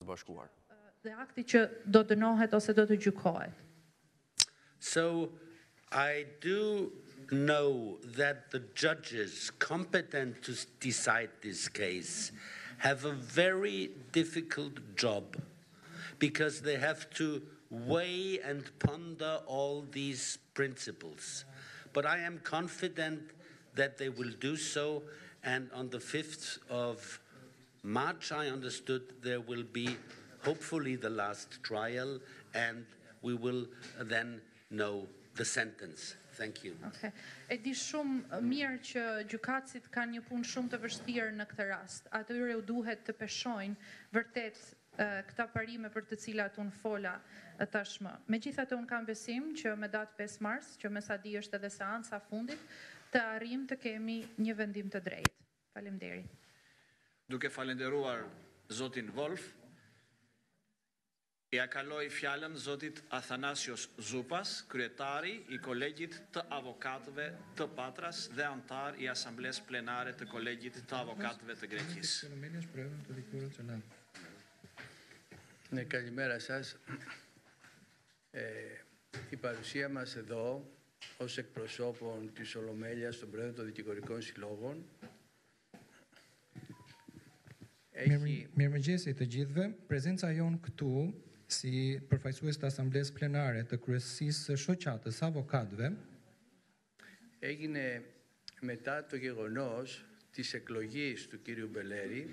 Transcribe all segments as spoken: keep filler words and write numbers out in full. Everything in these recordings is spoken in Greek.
të Bashkuar. Dhe akti që do dënohet ose do të gjykohet. So I do know that the judges competent to decide this case have a very difficult job because they have to weigh and ponder all these principles. But I am confident that they will do so, and on the fifth of March, I understood, there will be hopefully the last trial, and we will then know the sentence. Thank you. Okay. E di shumë mirë që gjykatësit kanë një punë shumë të vështirë në këtë rast. Atyre u duhet të peshojnë vërtet uh, këta parime për të cilat unë fola uh, tashmë. Megjithatë unë kam besim që me datë pesë mars, që me sa di është edhe seanca fundit, të arrim të kemi një vendim të drejtë. Faleminderit. Duke falenderuar zotin Wolf, ja kaloj fjalën zotit Athanasios Zupas, kryetari i kolegjit të avokatëve të Patras dhe antar i Asambles Plenare të kolegjit të avokatëve të Greqisë. Ναι, καλημέρα σας. Ε, η παρουσία μας εδώ ως εκπροσώπων της Ολομέλειας των Πρόεδρων των Δικηγορικών Συλλόγων έχει... Mirëmëngjesi të gjithëve, prezenca jonë këtu si përfaqësues të Asamblesë Plenare të Kryesisë së Shoqatës Avokatëve έγινε μετά το γεγονός της εκλογής του κύριου Μπελέρη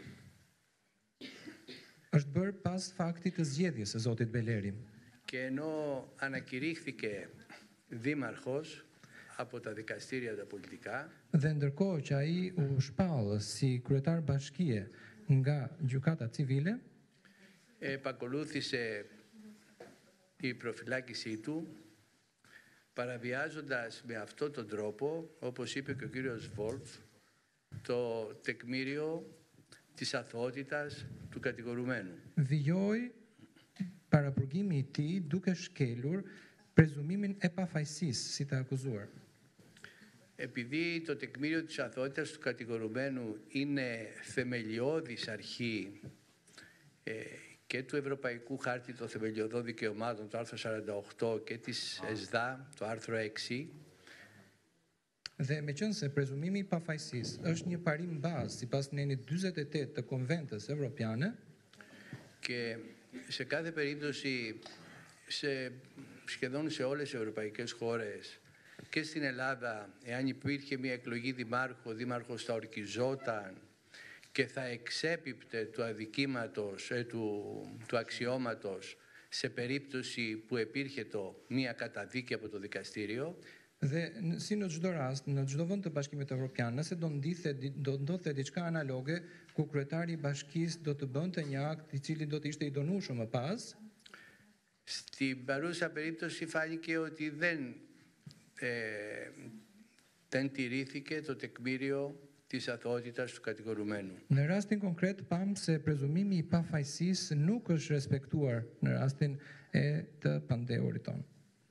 është bërë pas faktit të zgjedhjes së zotit Beleri. Και ενώ ανακηρύχθηκε δήμαρχος από τα δικαστήρια τα πολιτικά, dhe ndërkohë që ai u shpall si kryetar bashkie nga gjykata civile, επακολούθησε η προφυλάκησή του, παραβιάζοντας με αυτόν τον τρόπο, όπως είπε και ο κύριος Βόλφ, το τεκμήριο της αθωότητας του κατηγορουμένου. Vijoi parapurgimi i tij duke shkelur prezumimin e pafajësisë si të akuzuar. Επειδή το τεκμήριο της αθωότητας του κατηγορουμένου είναι θεμελιώδης αρχή ε, και του Ευρωπαϊκού Χάρτη των Θεμελιωδών Δικαιωμάτων, το άρθρο σαράντα οκτώ, και της ΕΣΔΑ, το άρθρο έξι, Dhe meqense prezumimi i pafajësisë është një parim bazë sipas nenit dyzet e tetë të Konventës Evropiane, και σε κάθε περίπτωση σε, σχεδόν σε όλες τις ευρωπαϊκές χώρες και στην Ελλάδα, εάν υπήρχε μια εκλογή δημάρχου, ο δήμαρχος θα ορκιζόταν και θα εξέπιπτε του αδικήματος, ε, του, του αξιώματος σε περίπτωση που επήρχε το μια καταδίκη από το δικαστήριο. Dhe si në çdo rast, në çdo vend të Bashkimit Evropian, nëse do ndithe do ndodhte diçka analoge ku kryetari i bashkisë do të bënte një akt i cili do të ishte i dënueshëm më pas, στην παρούσα περίπτωση φάνηκε ότι δεν, ε, δεν τηρήθηκε το τεκμήριο της αθωότητας του κατηγορουμένου. Në rastin konkret pam se prezumimi i pafajësisë nuk është respektuar në rastin e të pandehurit tonë.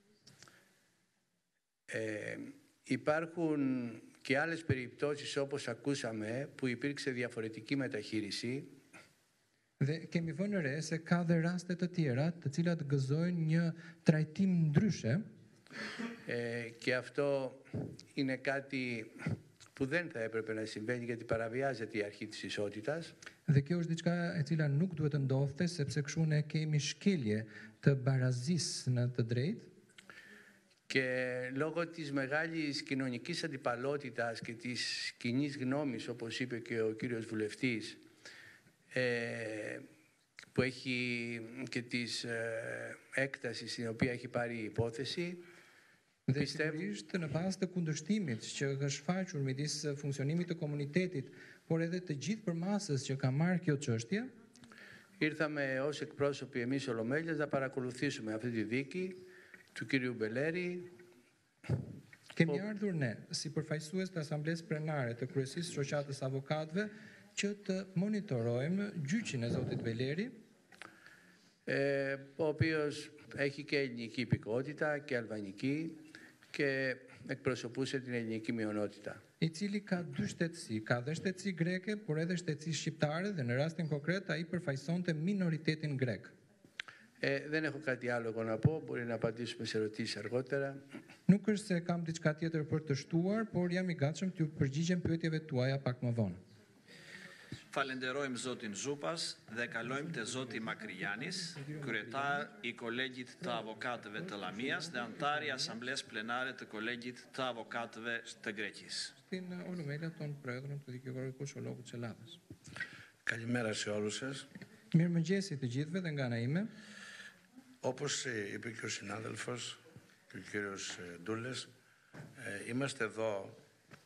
Ε, υπάρχουν και άλλες περιπτώσεις όπως ακούσαμε που υπήρξε διαφορετική μεταχείριση. Dhe kemi vënë re se ka dhe raste të tjera të cilat gëzojnë një trajtim ndryshe. Ε, και αυτό είναι κάτι που δεν θα έπρεπε να συμβαίνει γιατί παραβιάζεται η αρχή της ισότητας. Dhe kjo është diçka e cila nuk duhet të ndodhte sepse kështu ne kemi shkelje të barazisë në të drejtë. Και λόγω της μεγάλης κοινωνικής αντιπαλότητας και της κοινής γνώμης, όπως είπε και ο κύριος βουλευτής, ε, που έχει και της ε, έκτασης στην οποία έχει πάρει η υπόθεση, Dhe sigurisht në bazë të kundërshtimit që është shfaqur midis funksionimit të komunitetit, por edhe të gjithë përmasës që ka marrë kjo çështje, ήρθαμε ως εκπρόσωποι εμείς Ολομέλειας να παρακολουθήσουμε αυτή τη δίκη του κύριου Μπελέρη. Kemi ardhur ne si përfaqësues të Asamblesë Plenare të Kryesisë së Shoqatës Avokatëve që të monitorojmë gjyqin e zotit Beleri, ε, ο οποίος έχει και ελληνική υπηκότητα και αλβανική και εκπροσωπούσε την ελληνική μειονότητα. i cili ka dy shtetësi, ka dhe shtetësi greke, por edhe shtetësi shqiptare dhe në rastin konkret ai përfaqësonte minoritetin grek. Ε, δεν έχω κάτι άλλο εγώ να πω, μπορεί να απαντήσουμε σε ερωτήσεις αργότερα. Nuk është se kam diçka tjetër për të shtuar, por jam i gatshëm t'ju përgjigjem pyetjeve tuaja pak më vonë. Falenderojmë Zotin Zupas dhe kalojmë te Zoti Makrijanis, kryetar i kolegjit të avokatëve të Llamias dhe antar i Asamblesë Plenare të kolegjit të avokatëve të Greqisë. Στην Ολομέλεια των Πρόεδρων του Δικηγορικού Συλλόγου της Ελλάδας. Καλημέρα σε όλους σας. Mirëmëngjesi të gjithëve dhe nga ana ime. Όπως είπε και ο συνάδελφος και ο κύριος Ντούλες, είμαστε εδώ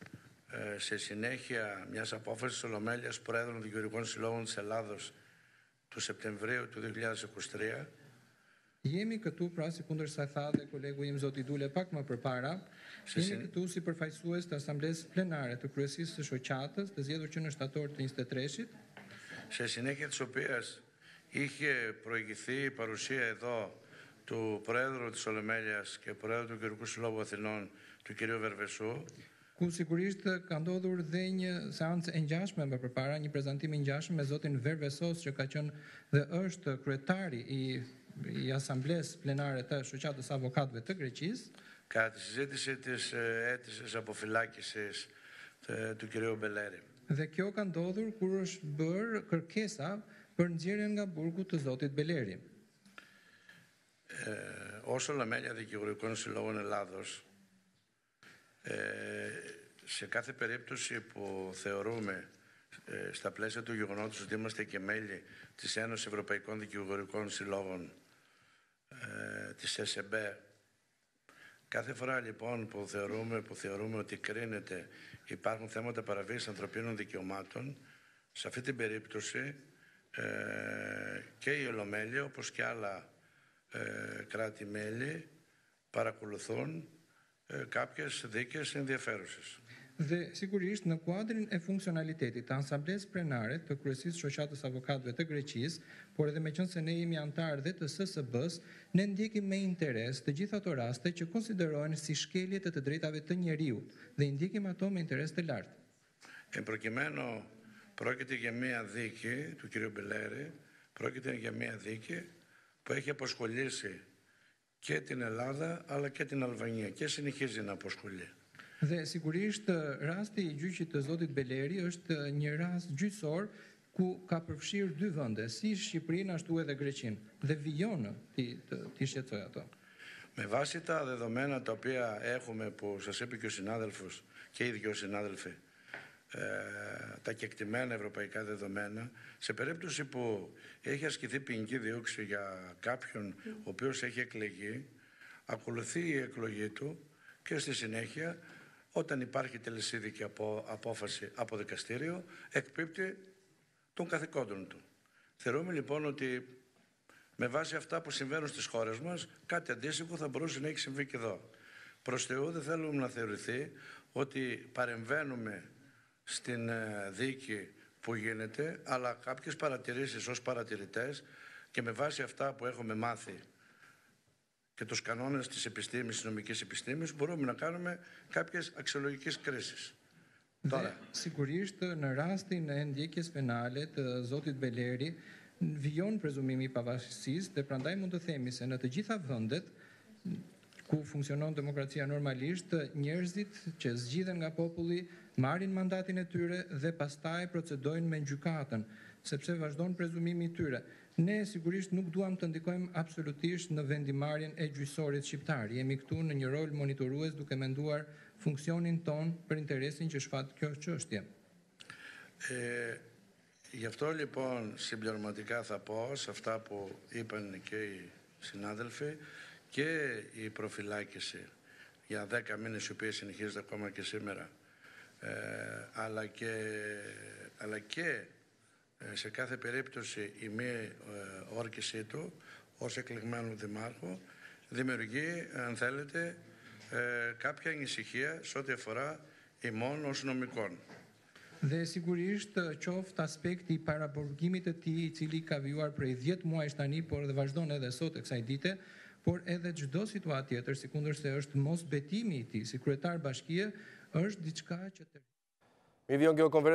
σε συνέχεια μιας απόφασης της Ολομέλειας Προέδρων Δικηγορικών Συλλόγων της Ελλάδος του Σεπτεμβρίου του δύο χιλιάδες είκοσι τρία. Jemi këtu pra si kundër sa tha dhe kolegu im Zoti Dule pak më përpara, jemi këtu si përfaqësues të Asamblesë Plenare të Kryesisë së Shoqatës, të zgjedhur që në shtator të njëzet e treshit, σε συνέχεια της οποίας είχε προηγηθεί η παρουσία εδώ του Προέδρου της Ολομέλειας και Προέδρου του Δικηγορικού Συλλόγου Αθηνών, του κ. Βερβεσού, ku sigurisht ka ndodhur dhe një seancë e ngjashme më përpara, një prezantim i ngjashëm me zotin Vervesos që ka qenë dhe është kryetari i i Asamblesë Plenare të Shoqatës Avokatëve të Greqisë. Κατά τη συζήτηση της αίτησης αποφυλάκησης του κ. Μπελέρη. Dhe kjo ka ndodhur kur është bërë kërkesa për nxjerrjen nga burgu të zotit Beleri. Ε, ως Ολομέλεια Δικηγορικών Συλλόγων Ελλάδος, ε, σε κάθε περίπτωση που θεωρούμε ε, στα πλαίσια του γεγονότος ότι είμαστε και μέλη της Ένωσης Ευρωπαϊκών Δικηγορικών Συλλόγων, ε, της ΕΣΕΜΠΕ, κάθε φορά λοιπόν που θεωρούμε, που θεωρούμε ότι κρίνεται υπάρχουν θέματα παραβίασης ανθρωπίνων δικαιωμάτων, σε αυτή την περίπτωση ε, και η Ολομέλεια όπως και άλλα ε, κράτη-μέλη παρακολουθούν ε, κάποιες δίκες ενδιαφέρουσες. Dhe sigurisht në kuadrin e funksionalitetit të Asamblesë Plenare të Kryesisë Shoqatës Avokatëve të Greqisë, por edhe meqense ne jemi antar dhe të S S B-s, ne ndjekim me interes të gjitha ato raste që konsiderohen si shkelje të të drejtave të njeriut dhe i ndjekim ato me interes të lartë. Εν προκειμένου πρόκειται για μία δίκη του κ. Μπελέρη, πρόκειται για μία δίκη που έχει αποσχολήσει και την Ελλάδα αλλά και την Αλβανία και συνεχίζει να αποσχολεί. Dhe sigurisht rasti i gjyqit të zotit Beleri është një rast gjyqësor ku ka përfshirë dy vende, si Shqipërinë ashtu edhe Greqinë, dhe vijon ti ti shqetësoj ato. Με βάση τα δεδομένα τα οποία έχουμε που σας είπε και ο συνάδελφος και οι δυο συνάδελφοι, ε, τα κεκτημένα ευρωπαϊκά δεδομένα, σε περίπτωση που έχει ασκηθεί ποινική δίωξη για κάποιον ο οποίος έχει εκλεγεί, ακολουθεί η εκλογή του και στη συνέχεια όταν υπάρχει τελεσίδικη απο, απόφαση από δικαστήριο, εκπίπτει των καθηκόντων του. Θεωρούμε λοιπόν ότι με βάση αυτά που συμβαίνουν στις χώρες μας, κάτι αντίστοιχο θα μπορούσε να έχει συμβεί και εδώ. Προς Θεού δεν θέλουμε να θεωρηθεί ότι παρεμβαίνουμε στην δίκη που γίνεται, αλλά κάποιες παρατηρήσεις ως παρατηρητές και με βάση αυτά που έχουμε μάθει και τους κανόνες της επιστήμης, της νομικής επιστήμης, μπορούμε να κάνουμε κάποιες αξιολογικές κρίσεις. Dhe sigurisht në rastin e ndjekjes penale të zotit Beleri vijon prezumimi i pavarësisë dhe prandaj mund të themi se në të gjitha vendet ku funksionon demokracia normalisht, njerëzit që zgjidhen nga populli marrin mandatin e tyre dhe pastaj procedojnë me gjykatën, sepse vazhdon prezumimi i tyre. Ne sigurisht nuk duam të ndikojmë absolutisht në vendimarrjen e gjyqësorit shqiptar. Jemi këtu në një rol monitorues duke menduar funksionin ton për interesin që shfat kjo çështje. Ε, γι' αυτό λοιπόν συμπληρωματικά θα πω σε αυτά που είπαν και οι συνάδελφοι και η προφυλάκηση για δέκα μήνες η οποία συνεχίζεται ακόμα και σήμερα ε, αλλά και, αλλά και σε κάθε περίπτωση η μη ε, όρκησή του ως εκλεγμένου δημάρχου δημιουργεί, αν θέλετε, ε, κάποια ανησυχία σε ό,τι αφορά ημών ως νομικών. Dhe sigurisht qoftë aspekti i paraburgimit të tij i cili ka vijuar prej dhjetë muajsh tani, por dhe vazhdon edhe sot e kësaj dite, por edhe çdo situatë tjetër, sikundërse është mos betimi i tij si kryetar bashkie, është diçka që të Mi dio kjo konferencë